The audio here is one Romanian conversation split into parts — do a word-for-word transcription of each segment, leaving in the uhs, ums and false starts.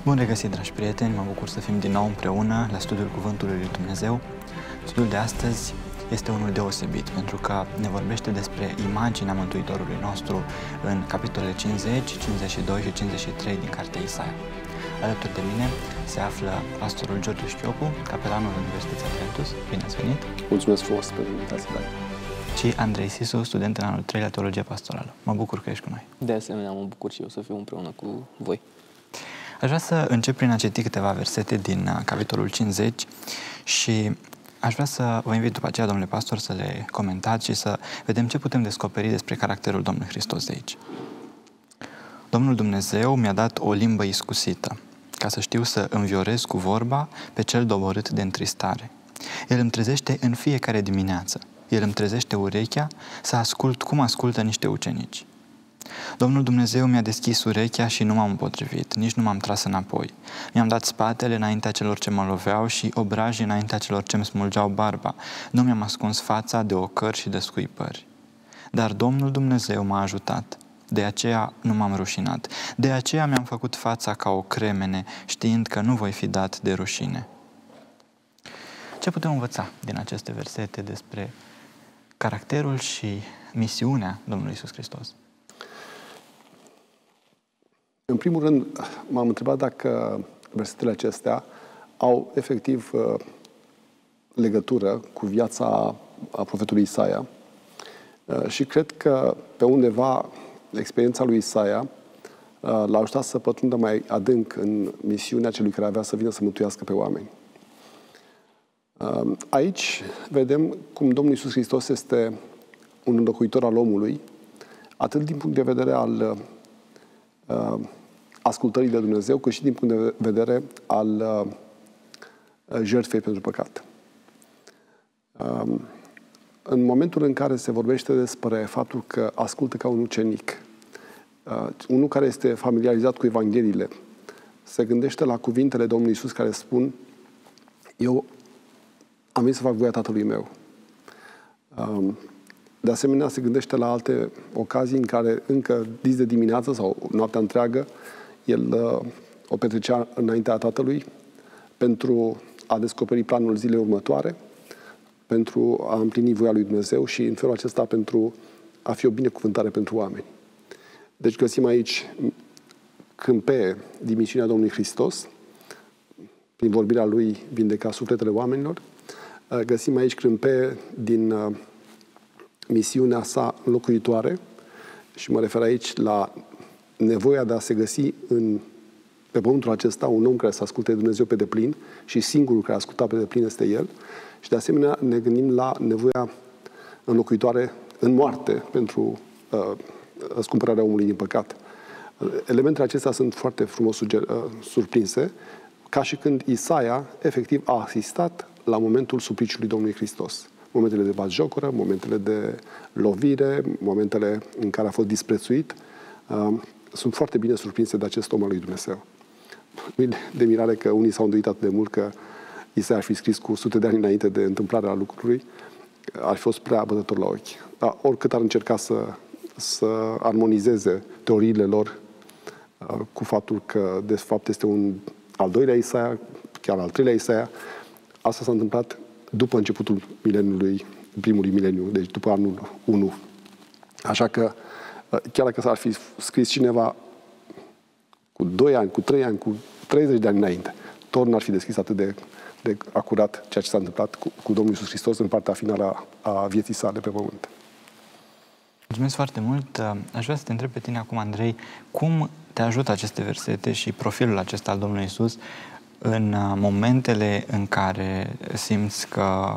Bun regăsit, dragi prieteni! Mă bucur să fim din nou împreună la studiul Cuvântului lui Dumnezeu. Studiul de astăzi este unul deosebit, pentru că ne vorbește despre imaginea Mântuitorului nostru în capitolele cincizeci, cincizeci și doi și cincizeci și trei din cartea Isaia. Alături de mine se află pastorul George Șchiopu, capelanul Universității Adventus. Bine ați venit! Mulțumesc frumos pentru invitația ta. Și Andrei Sisu, student în anul trei la Teologie Pastorală. Mă bucur că ești cu noi. De asemenea, mă bucur și eu să fiu împreună cu voi. Aș vrea să încep prin a citi câteva versete din capitolul cincizeci și aș vrea să vă invit după aceea, domnule pastor, să le comentați și să vedem ce putem descoperi despre caracterul Domnului Hristos de aici. Domnul Dumnezeu mi-a dat o limbă iscusită, ca să știu să înviorez cu vorba pe cel doborât de întristare. El îmi trezește în fiecare dimineață. El îmi trezește urechea să ascult cum ascultă niște ucenici. Domnul Dumnezeu mi-a deschis urechea și nu m-am împotrivit, nici nu m-am tras înapoi. Mi-am dat spatele înaintea celor ce mă loveau și obrajii înaintea celor ce îmi smulgeau barba. Nu mi-am ascuns fața de ocări și de scuipări. Dar Domnul Dumnezeu m-a ajutat. De aceea nu m-am rușinat. De aceea mi-am făcut fața ca o cremene, știind că nu voi fi dat de rușine. Ce putem învăța din aceste versete despre caracterul și misiunea Domnului Iisus Hristos? În primul rând, m-am întrebat dacă versetele acestea au efectiv legătură cu viața a profetului Isaia. Și cred că pe undeva experiența lui Isaia l-a ajutat să pătrundă mai adânc în misiunea celui care avea să vină să mântuiască pe oameni. Aici vedem cum Domnul Iisus Hristos este un înlocuitor al omului, atât din punct de vedere al uh, ascultării de Dumnezeu, cât și din punct de vedere al uh, jertfei pentru păcat. Uh, în momentul în care se vorbește despre faptul că ascultă ca un ucenic, uh, unul care este familiarizat cu Evangheliile, se gândește la cuvintele Domnului Iisus care spun: eu am venit să fac voia Tatălui meu. Uh, De asemenea, se gândește la alte ocazii în care încă dis de dimineață sau noaptea întreagă, el uh, o petrecea înaintea Tatălui pentru a descoperi planul zilei următoare, pentru a împlini voia lui Dumnezeu și în felul acesta pentru a fi o binecuvântare pentru oameni. Deci găsim aici câmpeie din misiunea Domnului Hristos, prin vorbirea Lui vindeca sufletele oamenilor. Uh, găsim aici câmpeie din uh, misiunea sa înlocuitoare și mă refer aici la nevoia de a se găsi în, pe pământul acesta un om care să asculte de Dumnezeu pe deplin și singurul care asculta pe deplin este El. Și de asemenea ne gândim la nevoia înlocuitoare în moarte pentru uh, răscumpărarea omului din păcat. Elementele acestea sunt foarte frumos suger, uh, surprinse, ca și când Isaia efectiv a asistat la momentul supliciului Domnului Hristos. Momentele de batjocură, momentele de lovire, momentele în care a fost disprețuit, uh, sunt foarte bine surprinse de acest om al lui Dumnezeu. Nu e de mirare că unii s-au îndoit atât de mult că Isaia ar fi scris cu sute de ani înainte de întâmplarea lucrului, ar fi fost prea bătător la ochi. Dar oricât ar încerca să, să armonizeze teoriile lor uh, cu faptul că de fapt este un al doilea Isaia, chiar al treilea Isaia, asta s-a întâmplat după începutul mileniului, primului mileniu, deci după anul unu. Așa că, chiar dacă s-ar fi scris cineva cu doi ani, cu trei ani, cu treizeci de ani înainte, tot n-ar fi descris atât de, de acurat ceea ce s-a întâmplat cu, cu Domnul Iisus Hristos în partea finală a, a vieții sale pe pământ. Mulțumesc foarte mult. Aș vrea să te întreb pe tine acum, Andrei, cum te ajută aceste versete și profilul acesta al Domnului Iisus în momentele în care simți că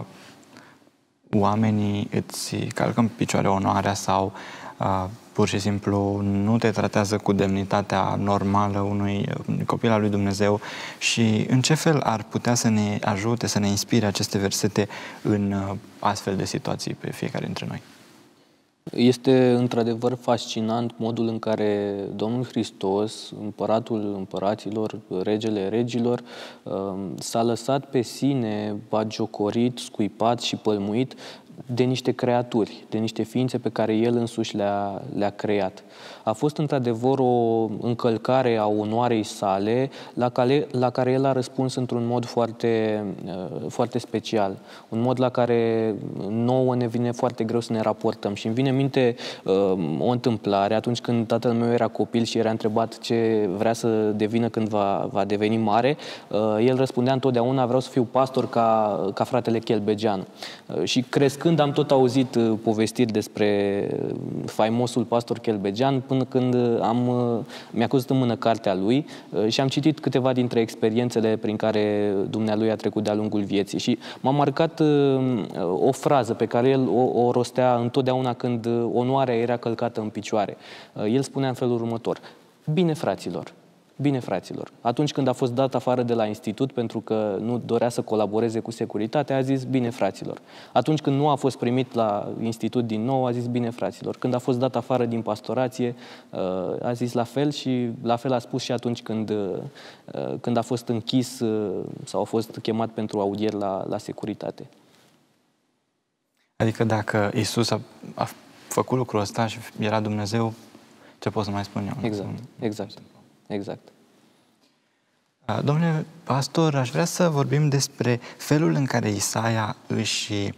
oamenii îți calcă în picioare onoarea sau uh, pur și simplu nu te tratează cu demnitatea normală unui copil al lui Dumnezeu, și în ce fel ar putea să ne ajute, să ne inspire aceste versete în uh, astfel de situații pe fiecare dintre noi? Este într-adevăr fascinant modul în care Domnul Hristos, împăratul împăraților, regele regilor, s-a lăsat pe sine batjocorit, scuipat și pălmuit de niște creaturi, de niște ființe pe care El însuși le-a, le-a creat. A fost într-adevăr o încălcare a onoarei sale la care, la care El a răspuns într-un mod foarte, foarte special. Un mod la care nouă ne vine foarte greu să ne raportăm. Și îmi vine în minte o întâmplare atunci când tatăl meu era copil și era întrebat ce vrea să devină când va, va deveni mare. El răspundea întotdeauna: vreau să fiu pastor ca, ca fratele Chelbegean. Și crescând am tot auzit povestiri despre faimosul pastor Chelbegean, până când am, mi-a căzut în mână cartea lui și am citit câteva dintre experiențele prin care dumnealui a trecut de-a lungul vieții. Și m-a marcat o frază pe care el o, o rostea întotdeauna când onoarea era călcată în picioare. El spunea în felul următor: bine, fraților, bine, fraților. Atunci când a fost dat afară de la institut pentru că nu dorea să colaboreze cu securitatea, a zis: bine, fraților. Atunci când nu a fost primit la institut din nou, a zis: bine, fraților. Când a fost dat afară din pastorație, a zis la fel și la fel a spus și atunci când, când a fost închis sau a fost chemat pentru audieri la, la securitate. Adică dacă Iisus a, a făcut lucrul ăsta și era Dumnezeu, ce pot să mai spun eu? Exact, exact. Exact. Domnule pastor, aș vrea să vorbim despre felul în care Isaia își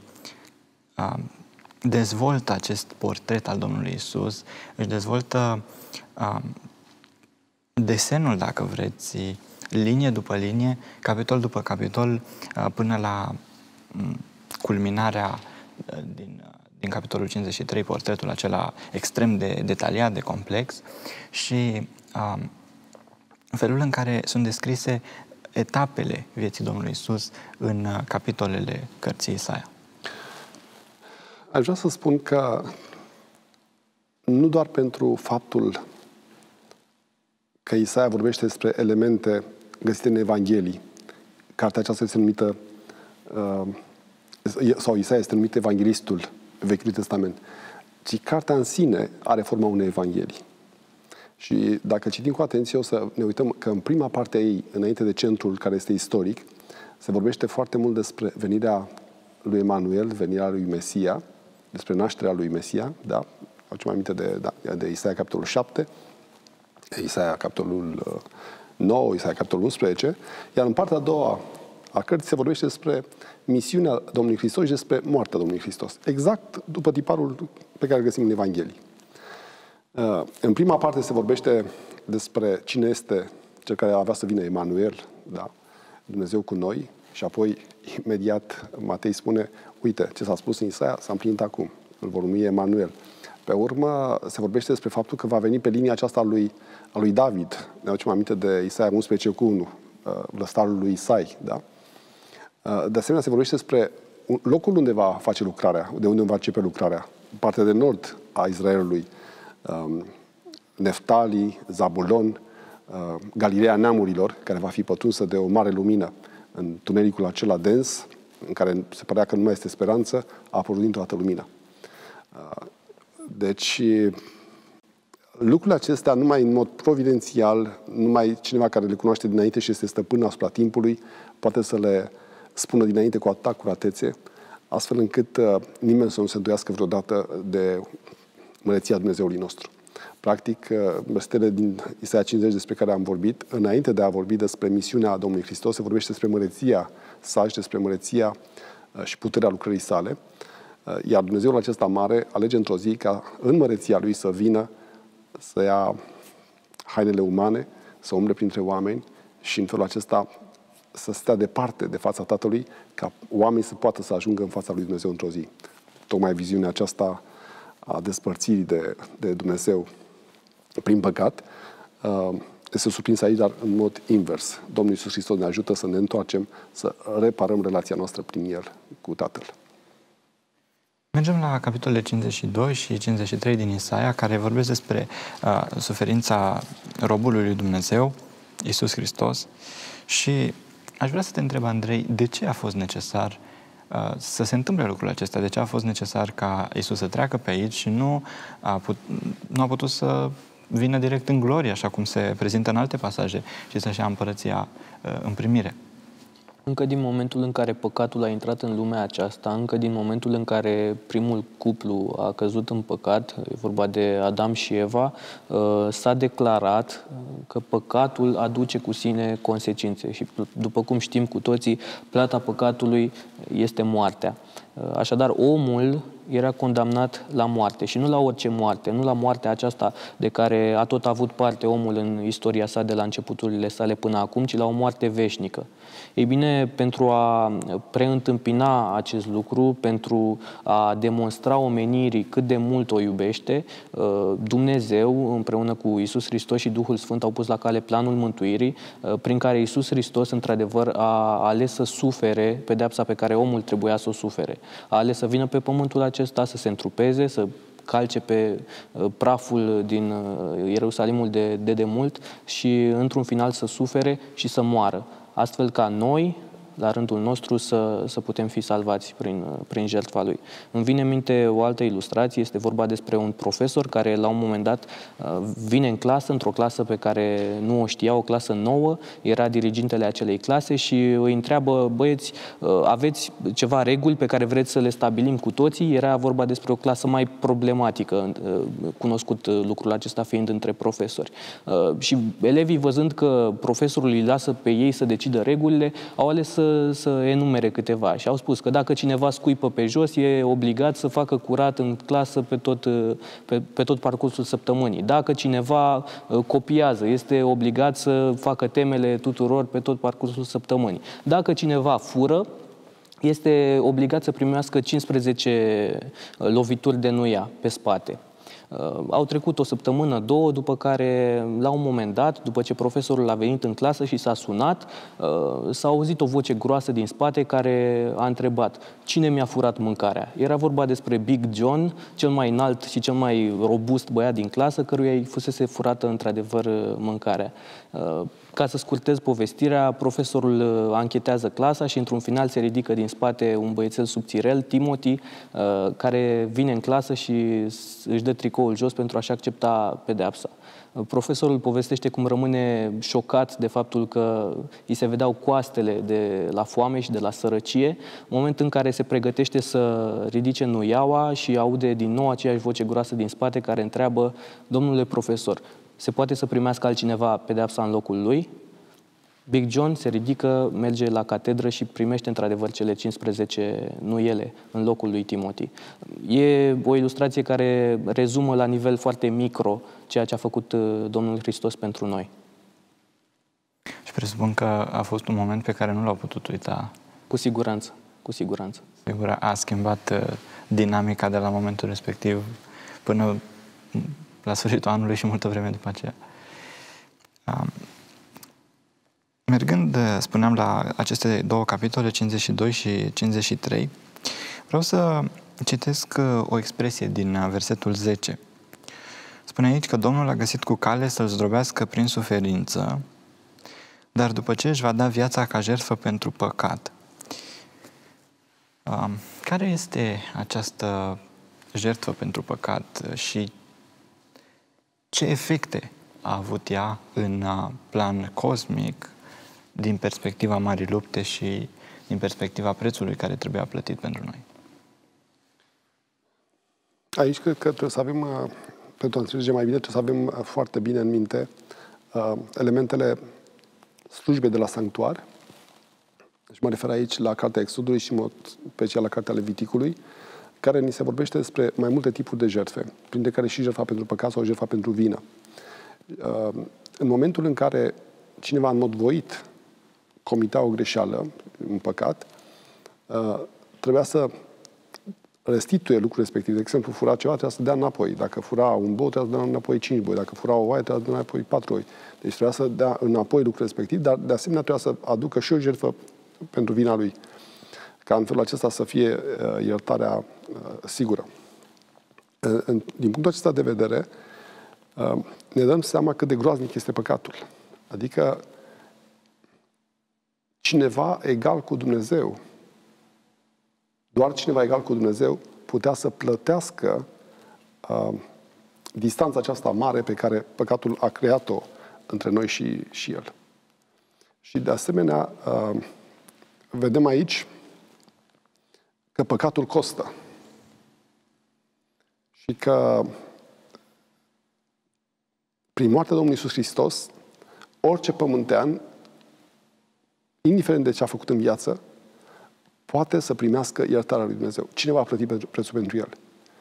dezvoltă acest portret al Domnului Iisus, își dezvoltă desenul, dacă vreți, linie după linie, capitol după capitol, până la culminarea din, din capitolul cincizeci și trei, portretul acela extrem de detaliat, de complex, și felul în care sunt descrise etapele vieții Domnului Iisus în capitolele cărții Isaia. Aș vrea să spun că nu doar pentru faptul că Isaia vorbește despre elemente găsite în Evanghelii, cartea aceasta este numită, sau Isaia este numit Evanghelistul Vechiului Testament, ci cartea în sine are forma unei Evanghelii. Și dacă citim cu atenție, o să ne uităm că în prima parte a ei, înainte de centrul care este istoric, se vorbește foarte mult despre venirea lui Emanuel, venirea lui Mesia, despre nașterea lui Mesia, da? Facem aminte de, da, de Isaia capitolul șapte, Isaia capitolul nouă, Isaia capitolul unsprezece, iar în partea a doua a cărții se vorbește despre misiunea Domnului Hristos și despre moartea Domnului Hristos. Exact după tiparul pe care îl găsim în Evanghelii. În prima parte se vorbește despre cine este cel care avea să vină, Emanuel, da? Dumnezeu cu noi, și apoi imediat Matei spune: uite, ce s-a spus în Isaia s-a împlinit acum, îl vor numi Emanuel. Pe urmă se vorbește despre faptul că va veni pe linia aceasta a lui, a lui David. Ne aducem aminte de Isaia unsprezece cu unu, vlăstarul lui Isai, da? De asemenea se vorbește despre locul unde va face lucrarea, de unde va începe lucrarea, partea de nord a Israelului, Neftali, Zabulon, Galileea neamurilor, care va fi pătrunsă de o mare lumină în tunelicul acela dens, în care se părea că nu mai este speranță, a apărut dintr-o dată lumină. Deci, lucrurile acestea, numai în mod providențial, numai cineva care le cunoaște dinainte și este stăpân asupra timpului, poate să le spună dinainte cu atâta curatețe, astfel încât nimeni să nu se îndoiască vreodată de măreția Dumnezeului nostru. Practic, versetele din Isaia cincizeci despre care am vorbit, înainte de a vorbi despre misiunea Domnului Hristos, se vorbește despre măreția sa și despre măreția și puterea lucrării sale, iar Dumnezeul acesta mare alege într-o zi ca în măreția lui să vină, să ia hainele umane, să umble printre oameni și în felul acesta să stea departe de fața Tatălui, ca oamenii să poată să ajungă în fața lui Dumnezeu într-o zi. Tocmai viziunea aceasta a despărțirii de, de Dumnezeu prin păcat este surprins aici, dar în mod invers. Domnul Iisus Hristos ne ajută să ne întoarcem, să reparăm relația noastră prin El cu Tatăl. Mergem la capitolele cincizeci și doi și cincizeci și trei din Isaia, care vorbesc despre uh, suferința robului lui Dumnezeu, Iisus Hristos. Și aș vrea să te întreb, Andrei, de ce a fost necesar uh, să se întâmple lucrurile acestea? De ce a fost necesar ca Iisus să treacă pe aici și nu a, put, nu a putut să vină direct în glorie, așa cum se prezintă în alte pasaje, și să-și ia împărăția uh, în primire? Încă din momentul în care păcatul a intrat în lumea aceasta, încă din momentul în care primul cuplu a căzut în păcat, e vorba de Adam și Eva, s-a declarat că păcatul aduce cu sine consecințe și, după cum știm cu toții, plata păcatului este moartea. Așadar, omul era condamnat la moarte și nu la orice moarte, nu la moartea aceasta de care a tot avut parte omul în istoria sa de la începuturile sale până acum, ci la o moarte veșnică. Ei bine, pentru a preîntâmpina acest lucru, pentru a demonstra omenirii cât de mult o iubește, Dumnezeu, împreună cu Iisus Hristos și Duhul Sfânt, au pus la cale planul mântuirii, prin care Iisus Hristos, într-adevăr, a ales să sufere pedeapsa pe care omul trebuia să o sufere. A ales să vină pe pământul acesta, să se întrupeze, să calce pe praful din Ierusalimul de, de demult și, într-un final, să sufere și să moară, astfel ca noi, la rândul nostru, să, să putem fi salvați prin, prin jertfa Lui. Îmi vine în minte o altă ilustrație, este vorba despre un profesor care, la un moment dat, vine în clasă, într-o clasă pe care nu o știa, o clasă nouă, era dirigintele acelei clase și îi întreabă: băieți, aveți ceva reguli pe care vreți să le stabilim cu toții? Era vorba despre o clasă mai problematică, cunoscut lucrul acesta fiind între profesori. Și elevii, văzând că profesorul îi lasă pe ei să decidă regulile, au ales să să enumere câteva și au spus că dacă cineva scuipă pe jos, e obligat să facă curat în clasă pe tot, pe, pe tot parcursul săptămânii. Dacă cineva copiază, este obligat să facă temele tuturor pe tot parcursul săptămânii. Dacă cineva fură, este obligat să primească cincisprezece lovituri de nuia pe spate. Au trecut o săptămână, două, după care, la un moment dat, după ce profesorul a venit în clasă și s-a sunat, s-a auzit o voce groasă din spate care a întrebat: cine mi-a furat mâncarea? Era vorba despre Big John, cel mai înalt și cel mai robust băiat din clasă, căruia îi fusese furată într-adevăr mâncarea. Ca să scurtez povestirea, profesorul anchetează clasa și, într-un final, se ridică din spate un băiețel subțirel, Timothy, care vine în clasă și își dă tricoul jos pentru a-și accepta pedeapsa. Profesorul povestește cum rămâne șocat de faptul că îi se vedeau coastele de la foame și de la sărăcie, moment în care se pregătește să ridice nuiaua și aude din nou aceeași voce groasă din spate care întreabă: domnule profesor, se poate să primească altcineva pedeapsa în locul lui? Big John se ridică, merge la catedră și primește într-adevăr cele cincisprezece nuiele în locul lui Timothy. E o ilustrație care rezumă la nivel foarte micro ceea ce a făcut Domnul Hristos pentru noi. Și presupun că a fost un moment pe care nu l-au putut uita. Cu siguranță, cu siguranță. Sigur, a schimbat dinamica de la momentul respectiv până la sfârșitul anului și multă vreme după aceea. Mergând, spuneam, la aceste două capitole, cincizeci și doi și cincizeci și trei, vreau să citesc o expresie din versetul zece. Spune aici că Domnul a găsit cu cale să-l zdrobească prin suferință, dar după ce își va da viața ca jertfă pentru păcat. Care este această jertfă pentru păcat și ce efecte a avut ea în plan cosmic, din perspectiva Marii Lupte și din perspectiva prețului care trebuia plătit pentru noi? Aici cred că trebuie să avem, pentru a înțelege mai bine, trebuie să avem foarte bine în minte uh, elementele slujbei de la sanctuar. Deci mă refer aici la Cartea Exodului și, în mod special, la Cartea Leviticului, care ni se vorbește despre mai multe tipuri de jertfe, printre care și jertfa pentru păcat sau jertfa pentru vină. Uh, în momentul în care cineva, în mod voit, comita o greșeală, un păcat, uh, trebuia să restituie lucrul respectiv. De exemplu, fura ceva, trebuia să dea înapoi. Dacă fura un bou, trebuia să dea înapoi cinci boi. Dacă fura o oaie, trebuia să dea înapoi patru oi. Deci trebuia să dea înapoi lucrul respectiv, dar de asemenea trebuia să aducă și o jertfă pentru vina lui. Ca în felul acesta să fie uh, iertarea uh, sigură. Uh, în, din punctul acesta de vedere, uh, ne dăm seama cât de groaznic este păcatul. Adică cineva egal cu Dumnezeu, doar cineva egal cu Dumnezeu putea să plătească uh, distanța aceasta mare pe care păcatul a creat-o între noi și, și El. Și de asemenea, uh, vedem aici că păcatul costă. Și că prin moartea Domnului Iisus Hristos, orice pământean, indiferent de ce a făcut în viață, poate să primească iertarea lui Dumnezeu. Cine va plăti prețul pentru el?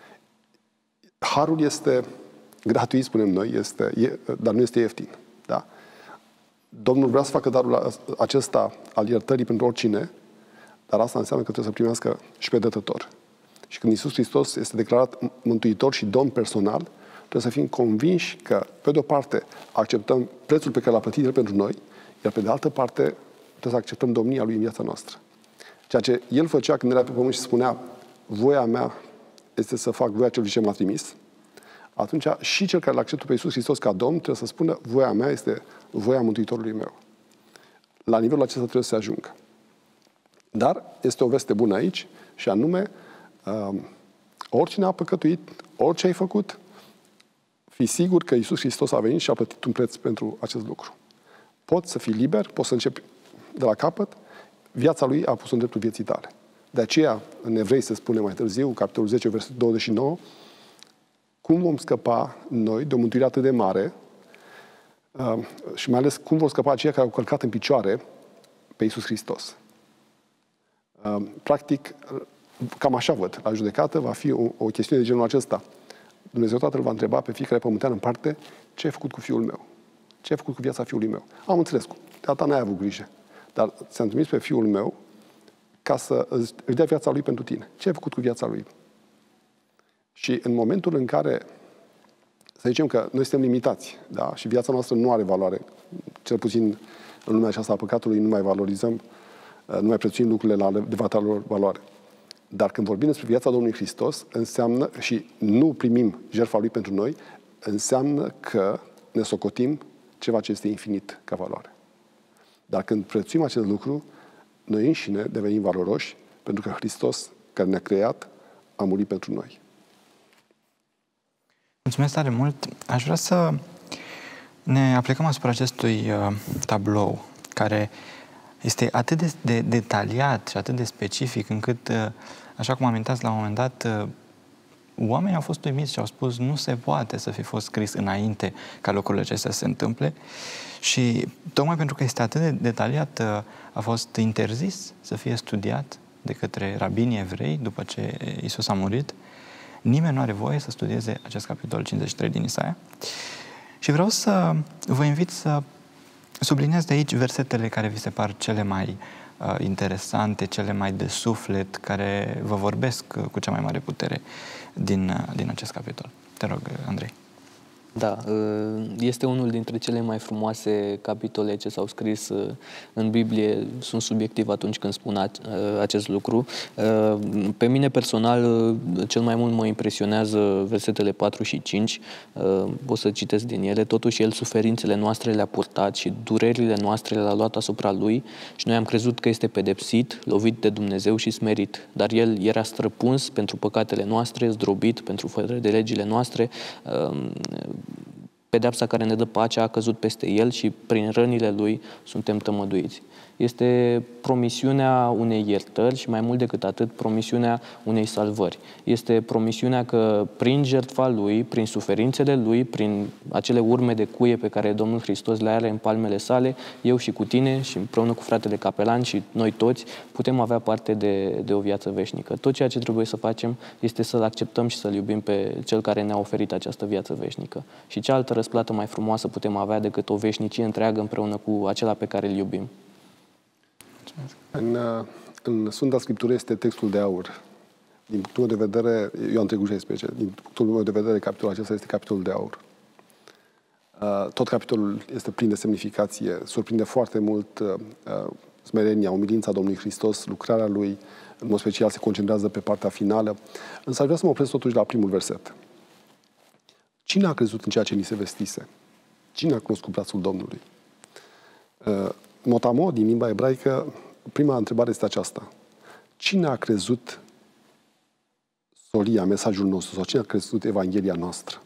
Harul este gratuit, spunem noi, este, e, dar nu este ieftin. Da? Domnul vrea să facă darul acesta al iertării pentru oricine, dar asta înseamnă că trebuie să primească și pe dătător. Și când Iisus Hristos este declarat mântuitor și domn personal, trebuie să fim convinși că, pe de o parte, acceptăm prețul pe care l-a plătit El pentru noi, iar pe de altă parte, trebuie să acceptăm domnia Lui în viața noastră. Ceea ce El făcea când era pe pământ și spunea, voia mea este să fac voia celui ce m-a trimis, atunci și cel care l-a acceptat pe Iisus Hristos ca Domn trebuie să spună, voia mea este voia Mântuitorului meu. La nivelul acesta trebuie să se ajungă. Dar este o veste bună aici, și anume, uh, oricine a păcătuit, orice ai făcut, fii sigur că Iisus Hristos a venit și a plătit un preț pentru acest lucru. Poți să fii liber, poți să începi de la capăt, viața Lui a pus în dreptul vieții tale. De aceea, în Evrei se spune mai târziu, capitolul zece, versetul douăzeci și nouă, cum vom scăpa noi de o mântuire atât de mare uh, și mai ales cum vor scăpa aceia care au călcat în picioare pe Iisus Hristos. Uh, practic, cam așa văd, la judecată va fi o, o chestiune de genul acesta. Dumnezeu Tatăl va întreba pe fiecare pământean în parte, ce ai făcut cu fiul meu? Ce ai făcut cu viața fiului meu? Am înțeles, de ta n-ai avut grijă, dar ți-am trimis pe fiul meu ca să îți dea viața lui pentru tine. Ce ai făcut cu viața lui? Și în momentul în care, să zicem că noi suntem limitați, da? Și viața noastră nu are valoare, cel puțin în lumea aceasta a păcatului, nu mai valorizăm, nu mai prețuim lucrurile la adevărata lor valoare. Dar când vorbim despre viața Domnului Hristos, înseamnă, și nu primim jertfa Lui pentru noi, înseamnă că ne socotim ceva ce este infinit ca valoare. Dar când prețuim acest lucru, noi înșine devenim valoroși, pentru că Hristos, care ne-a creat, a murit pentru noi. Mulțumesc tare mult. Aș vrea să ne aplicăm asupra acestui uh, tablou, care este atât de, de detaliat și atât de specific, încât, uh, așa cum amintați la un moment dat, uh, oamenii au fost uimiți și au spus nu se poate să fi fost scris înainte ca lucrurile acestea să se întâmple. Și tocmai pentru că este atât de detaliat, uh, a fost interzis să fie studiat de către rabinii evrei după ce Iisus a murit. Nimeni nu are voie să studieze acest capitol cincizeci și trei din Isaia. Și vreau să vă invit să subliniați de aici versetele care vi se par cele mai uh, interesante, cele mai de suflet, care vă vorbesc uh, cu cea mai mare putere din, uh, din acest capitol. Te rog, Andrei. Da, este unul dintre cele mai frumoase capitole ce s-au scris în Biblie. Sunt subiectiv atunci când spun acest lucru. Pe mine personal, cel mai mult mă impresionează versetele patru și cinci. O să citesc din ele. Totuși, El suferințele noastre le-a purtat și durerile noastre le-a luat asupra Lui și noi am crezut că este pedepsit, lovit de Dumnezeu și smerit. Dar El era străpuns pentru păcatele noastre, zdrobit pentru fără de legile noastre. Pedeapsa care ne dă pacea a căzut peste El și prin rănile Lui suntem tămăduiți. Este promisiunea unei iertări și mai mult decât atât, promisiunea unei salvări. Este promisiunea că prin jertfa Lui, prin suferințele Lui, prin acele urme de cuie pe care Domnul Hristos le are în palmele sale, eu și cu tine și împreună cu fratele capelan și noi toți putem avea parte de, de o viață veșnică. Tot ceea ce trebuie să facem este să-L acceptăm și să-L iubim pe Cel care ne-a oferit această viață veșnică. Și ce altă răsplată mai frumoasă putem avea decât o veșnicie întreagă împreună cu acela pe care îl iubim. În, în Sfânta Scriptură este textul de aur. Din punctul meu de vedere, eu am trecut șaisprezece, din punctul meu de vedere, capitolul acesta este capitolul de aur. Tot capitolul este plin de semnificație, surprinde foarte mult smerenia, umilința Domnului Hristos, lucrarea Lui, în mod special se concentrează pe partea finală. Însă aș vrea să mă opresc totuși la primul verset. Cine a crezut în ceea ce ni se vestise? Cine a cunoscut brațul Domnului? Motamo, din limba ebraică, prima întrebare este aceasta. Cine a crezut solia, mesajul nostru, sau cine a crezut Evanghelia noastră?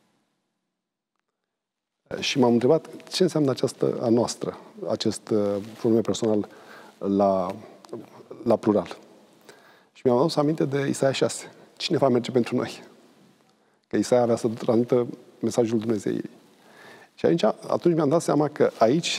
Și m-am întrebat ce înseamnă această a noastră, acest pronume personal la la plural. Și mi-am adus aminte de Isaia șase. Cine va merge pentru noi? Că Isaia avea să transmită mesajul Dumnezeirii. Și aici, atunci mi-am dat seama că aici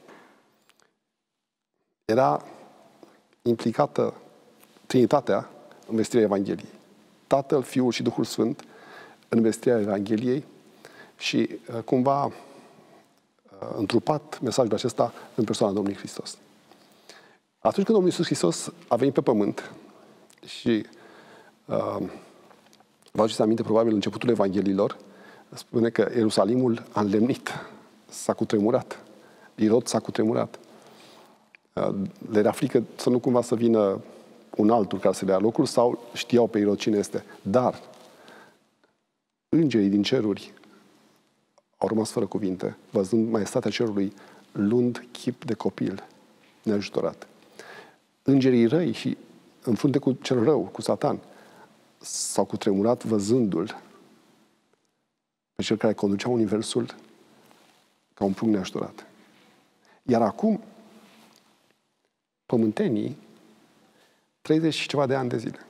era implicată Trinitatea în vestirea Evangheliei. Tatăl, Fiul și Duhul Sfânt în vestirea Evangheliei și cumva întrupat mesajul acesta în persoana Domnului Hristos. Atunci când Domnul Iisus Hristos a venit pe pământ și uh, vă aduceți aminte, probabil, începutul Evangheliilor, spune că Ierusalimul a înlemnit, s-a cutremurat, Irod s-a cutremurat. Uh, le era frică să nu cumva să vină un altul care să le ia locul sau știau pe Irod cine este. Dar îngerii din ceruri au rămas fără cuvinte, văzând maestatea cerului, luând chip de copil neajutorat. Îngerii răi și în frunte cu cel rău, cu Satan, s-au cutremurat văzându-l pe cel care conducea universul ca un prunc neajutorat. Iar acum, pământenii, treizeci și ceva de ani de zile,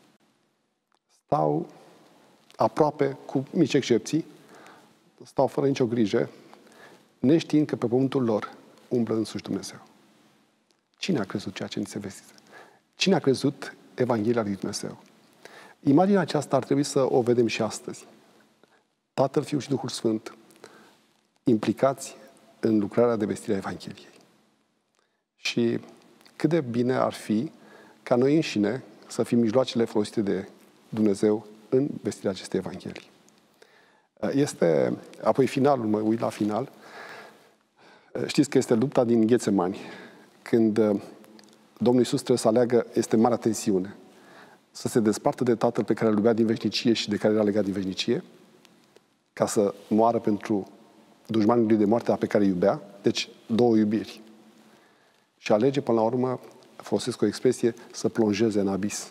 stau aproape, cu mici excepții, stau fără nicio grijă, neștiind că pe pământul lor umblă însuși Dumnezeu. Cine a crezut ceea ce ni se vestise? Cine a crezut Evanghelia lui Dumnezeu? Imaginea aceasta ar trebui să o vedem și astăzi. Tatăl, Fiul și Duhul Sfânt implicați în lucrarea de vestire a Evangheliei. Și cât de bine ar fi ca noi înșine să fim mijloacele folosite de Dumnezeu în vestirea acestei Evanghelii. Este, apoi finalul, mă uit la final, știți că este lupta din Ghețemani, când Domnul Iisus trebuie să aleagă, este mare tensiune, să se despartă de Tatăl pe care îl iubea din veșnicie și de care era legat din veșnicie, ca să moară pentru dușmanii lui de moartea pe care îi iubea, deci două iubiri. Și alege, până la urmă, folosesc o expresie, să plonjeze în abis.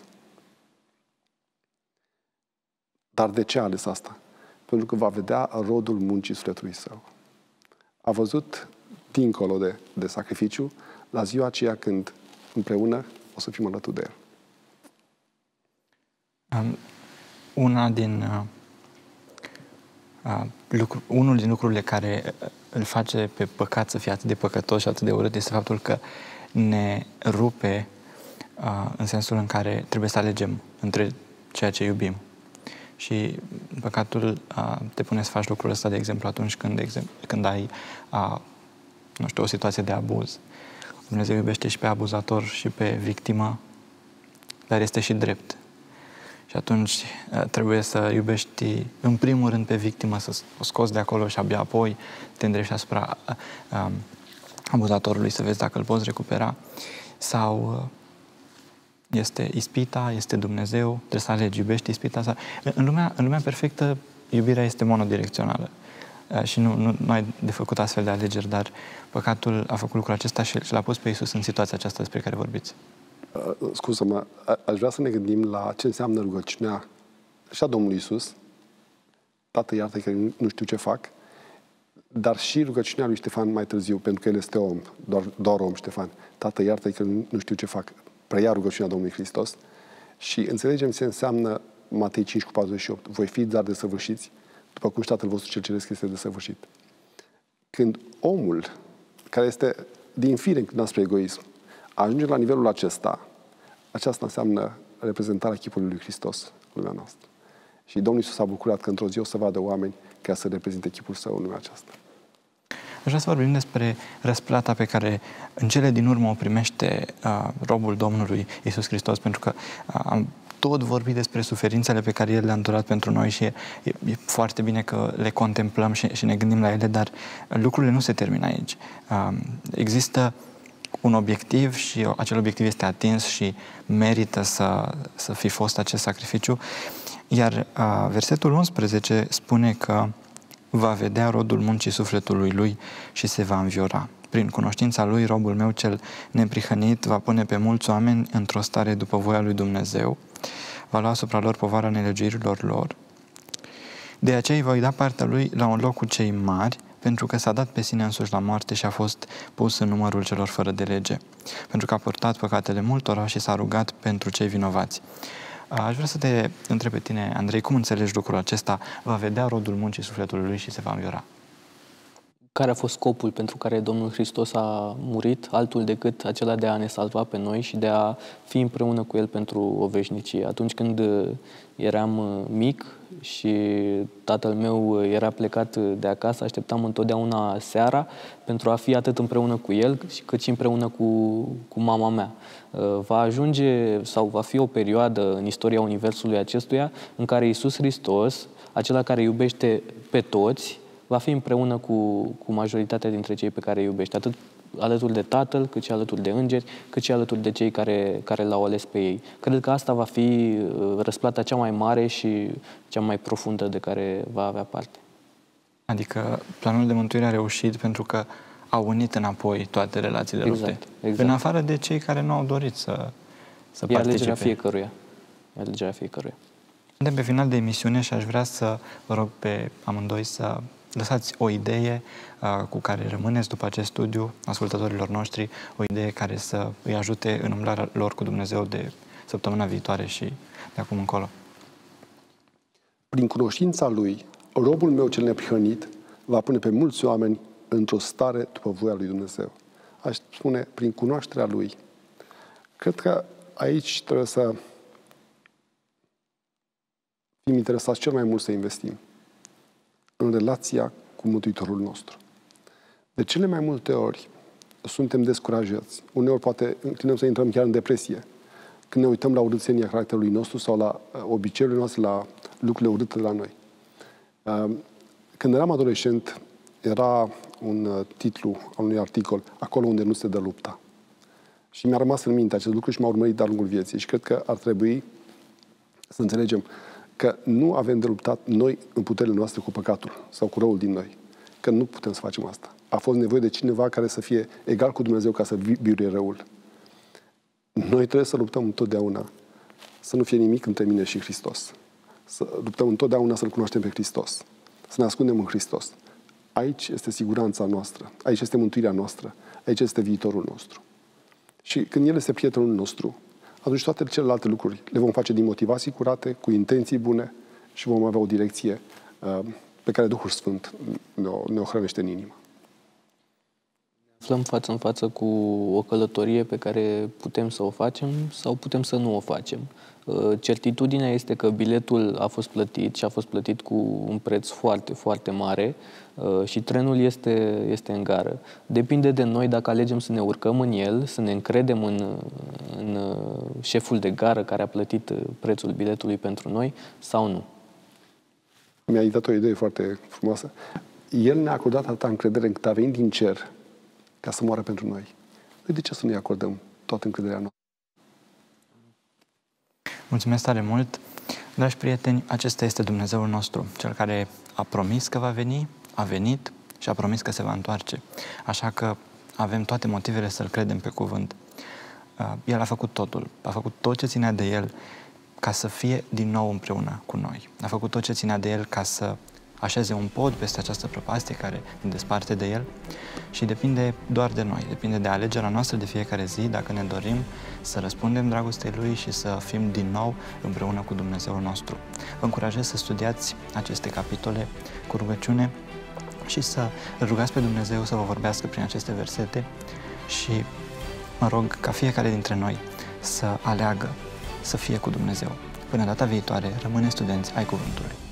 Dar de ce a ales asta? Pentru că va vedea rodul muncii sufletului său. A văzut, dincolo de, de sacrificiu, la ziua aceea când împreună o să fim alături de El. Um, una din, uh, uh, lucru, unul din lucrurile care îl face pe păcat să fie atât de păcătos și atât de urât este faptul că ne rupe uh, în sensul în care trebuie să alegem între ceea ce iubim. Și păcatul a, te pune să faci lucrul ăsta, de exemplu, atunci când, de exemplu, când ai a, nu știu, o situație de abuz. Dumnezeu iubește și pe abuzator și pe victimă, dar este și drept. Și atunci a, trebuie să iubești în primul rând pe victimă, să o scoți de acolo și abia apoi te îndrești asupra a, a, abuzatorului să vezi dacă îl poți recupera. Sau a, este ispita, este Dumnezeu, trebuie să alegi, iubești ispita asta. În lumea, în lumea perfectă, iubirea este monodirecțională și nu, nu, nu ai de făcut astfel de alegeri, dar păcatul a făcut lucrul acesta și l-a pus pe Iisus în situația aceasta despre care vorbiți. Uh, scuză-mă, aș vrea să ne gândim la ce înseamnă rugăciunea și a Domnului Iisus, Tată, iartă că nu știu ce fac, dar și rugăciunea lui Ștefan mai târziu, pentru că el este om, doar, doar om, Ștefan. Tată, iartă că nu știu ce fac. Preia rugăciunea Domnului Hristos și înțelegem ce înseamnă Matei cinci cu patruzeci și opt. Voi fi dar desăvârșiți, după cum și Tatăl vostru cel ceresc este desăvârșit. Când omul, care este din fire înclinat spre egoism, ajunge la nivelul acesta, aceasta înseamnă reprezentarea chipului lui Hristos în lumea noastră. Și Domnul Iisus s-a bucurat că într-o zi o să vadă oameni ca să reprezinte chipul său în lumea aceasta. Aș vrea să vorbim despre răsplata pe care în cele din urmă o primește uh, robul Domnului Iisus Hristos, pentru că uh, am tot vorbit despre suferințele pe care El le-a îndurat pentru noi și e, e, e foarte bine că le contemplăm și, și ne gândim la ele, dar lucrurile nu se termină aici. Uh, există un obiectiv și acel obiectiv este atins și merită să, să fi fost acest sacrificiu. Iar uh, versetul unsprezece spune că va vedea rodul muncii sufletului lui și se va înviora. Prin cunoștința lui, robul meu cel neprihănit va pune pe mulți oameni într-o stare după voia lui Dumnezeu, va lua asupra lor povara nelegiuirilor lor. De aceea îi voi da partea lui la un loc cu cei mari, pentru că s-a dat pe sine însuși la moarte și a fost pus în numărul celor fără de lege, pentru că a purtat păcatele multora și s-a rugat pentru cei vinovați. Aș vrea să te întreb pe tine, Andrei, cum înțelegi lucrul acesta? Va vedea rodul muncii sufletului lui și se va înviora. Care a fost scopul pentru care Domnul Hristos a murit, altul decât acela de a ne salva pe noi și de a fi împreună cu El pentru o veșnicie. Atunci când eram mic și tatăl meu era plecat de acasă, așteptam întotdeauna seara pentru a fi atât împreună cu El cât și împreună cu, cu mama mea. Va ajunge sau va fi o perioadă în istoria Universului acestuia în care Iisus Hristos, acela care iubește pe toți, va fi împreună cu, cu majoritatea dintre cei pe care îi iubește, atât alături de Tatăl, cât și alături de îngeri, cât și alături de cei care, care l-au ales pe ei. Cred că asta va fi răsplata cea mai mare și cea mai profundă de care va avea parte. Adică planul de mântuire a reușit pentru că au unit înapoi toate relațiile exact, rupte. Exact. În afară de cei care nu au dorit să, să e participe. alegerea fiecăruia. E alegerea fiecăruia. Suntem pe final de emisiune și aș vrea să vă rog pe amândoi să lăsați o idee uh, cu care rămâneți după acest studiu, ascultătorilor noștri, o idee care să îi ajute în umblarea lor cu Dumnezeu de săptămâna viitoare și de acum încolo. Prin cunoștința Lui, robul meu cel neprihănit va pune pe mulți oameni într-o stare după voia lui Dumnezeu. Aș spune, prin cunoașterea Lui. Cred că aici trebuie să fim interesați cel mai mult să investim în relația cu Mântuitorul nostru. De cele mai multe ori suntem descurajați. Uneori poate înclinăm să intrăm chiar în depresie când ne uităm la urâțenia caracterului nostru sau la obiceiurile noastre, la lucrurile urâte de la noi. Când eram adolescent, era un titlu al unui articol, Acolo unde nu se dă lupta. Și mi-a rămas în minte acest lucru și m-a urmărit de-a lungul vieții. Și cred că ar trebui să înțelegem că nu avem de luptat noi în puterile noastre cu păcatul sau cu răul din noi. Că nu putem să facem asta. A fost nevoie de cineva care să fie egal cu Dumnezeu ca să biruie răul. Noi trebuie să luptăm întotdeauna să nu fie nimic între mine și Hristos. Să luptăm întotdeauna să-L cunoaștem pe Hristos. Să ne ascundem în Hristos. Aici este siguranța noastră. Aici este mântuirea noastră. Aici este viitorul nostru. Și când El este prietenul nostru, atunci toate celelalte lucruri le vom face din motivații curate, cu intenții bune și vom avea o direcție uh, pe care Duhul Sfânt ne-o, ne-o hrănește în inimă. Aflăm față în față cu o călătorie pe care putem să o facem sau putem să nu o facem. Certitudinea este că biletul a fost plătit și a fost plătit cu un preț foarte, foarte mare și trenul este, este în gară. Depinde de noi dacă alegem să ne urcăm în el, să ne încredem în, în șeful de gară care a plătit prețul biletului pentru noi sau nu. Mi-a dat o idee foarte frumoasă. El ne-a acordat atâta încredere încât a venit din cer ca să moară pentru noi. Noi de ce să nu-i acordăm toată încrederea noastră? Mulțumesc tare mult! Dragi prieteni, acesta este Dumnezeul nostru, Cel care a promis că va veni, a venit și a promis că se va întoarce. Așa că avem toate motivele să-L credem pe cuvânt. El a făcut totul, a făcut tot ce ținea de El ca să fie din nou împreună cu noi. A făcut tot ce ținea de El ca să așeze un pod peste această prăpastie care ne desparte de El și depinde doar de noi, depinde de alegerea noastră de fiecare zi, dacă ne dorim să răspundem dragostei Lui și să fim din nou împreună cu Dumnezeul nostru. Vă încurajez să studiați aceste capitole cu rugăciune și să rugați pe Dumnezeu să vă vorbească prin aceste versete și mă rog ca fiecare dintre noi să aleagă să fie cu Dumnezeu. Până data viitoare, rămâne studenți ai Cuvântului.